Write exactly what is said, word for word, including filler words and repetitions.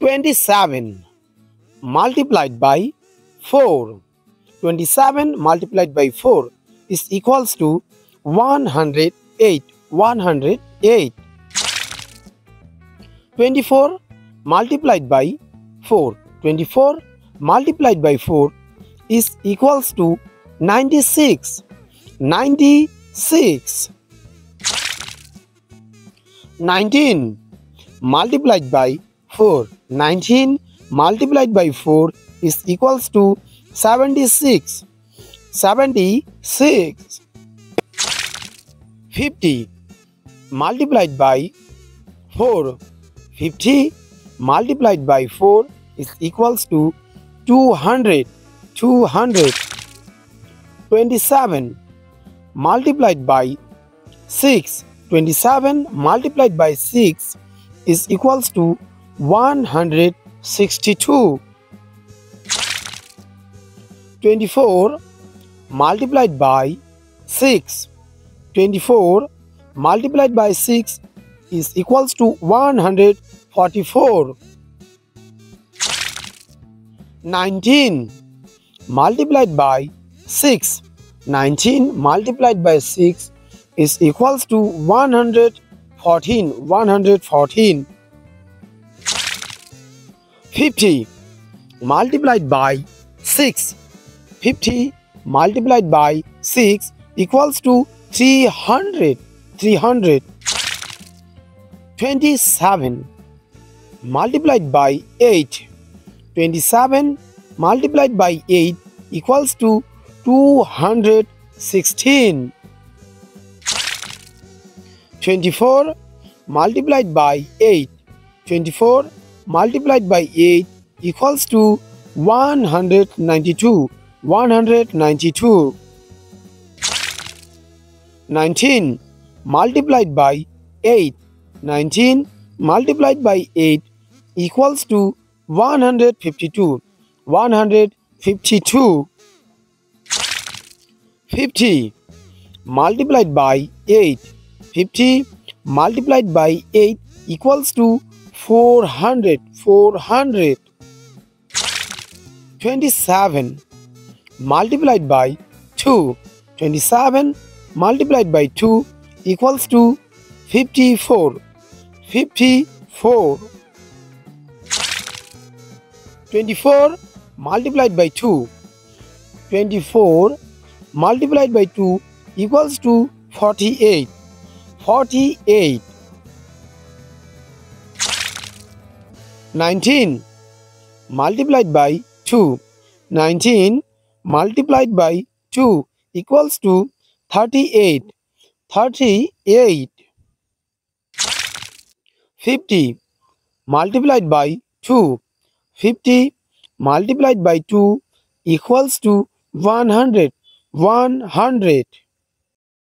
twenty-seven multiplied by four. twenty-seven multiplied by four is equals to one hundred eight. one hundred eight. twenty-four multiplied by four. twenty-four multiplied by four is equals to ninety-six. ninety-six. nineteen multiplied by four. nineteen multiplied by four is equals to seventy-six. seventy-six. fifty multiplied by four. fifty multiplied by four is equals to two hundred. two hundred. twenty-seven multiplied by six. twenty-seven multiplied by six is equals to one hundred sixty-two. twenty-four multiplied by six. twenty-four multiplied by six is equals to one hundred forty-four. nineteen multiplied by six. nineteen multiplied by six is equals to one hundred fourteen. one hundred fourteen. fifty multiplied by six. fifty multiplied by six equals to three hundred. three hundred. twenty-seven multiplied by eight. twenty-seven multiplied by eight equals to two hundred sixteen. twenty-four multiplied by eight. twenty-four multiplied by eight equals to one hundred ninety-two. one hundred ninety-two. nineteen multiplied by eight. nineteen multiplied by eight equals to one hundred fifty-two. one hundred fifty-two. fifty multiplied by eight. fifty multiplied by eight equals to four hundred. four hundred. twenty-seven multiplied by two. twenty-seven multiplied by two equals to fifty-four. fifty-four. twenty-four multiplied by two. twenty-four multiplied by two equals to forty-eight. forty-eight. nineteen multiplied by two. nineteen multiplied by two equals to thirty-eight. thirty-eight. fifty multiplied by two. fifty multiplied by two equals to one hundred. one hundred.